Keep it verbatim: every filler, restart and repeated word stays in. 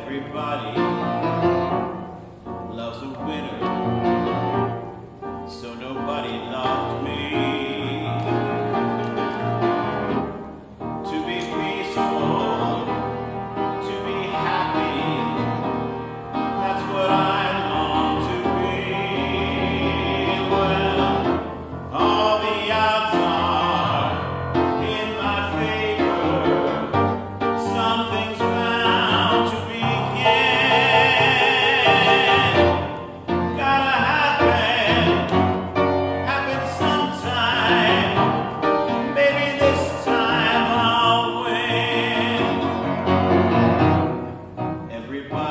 Everybody loves a winner, so nobody loved me. To be peaceful, to be happy, that's what I long to be. Well, all the odds are in my favor, something's bound to begin. Gotta happen, happen sometime, maybe this time I'll win. Everybody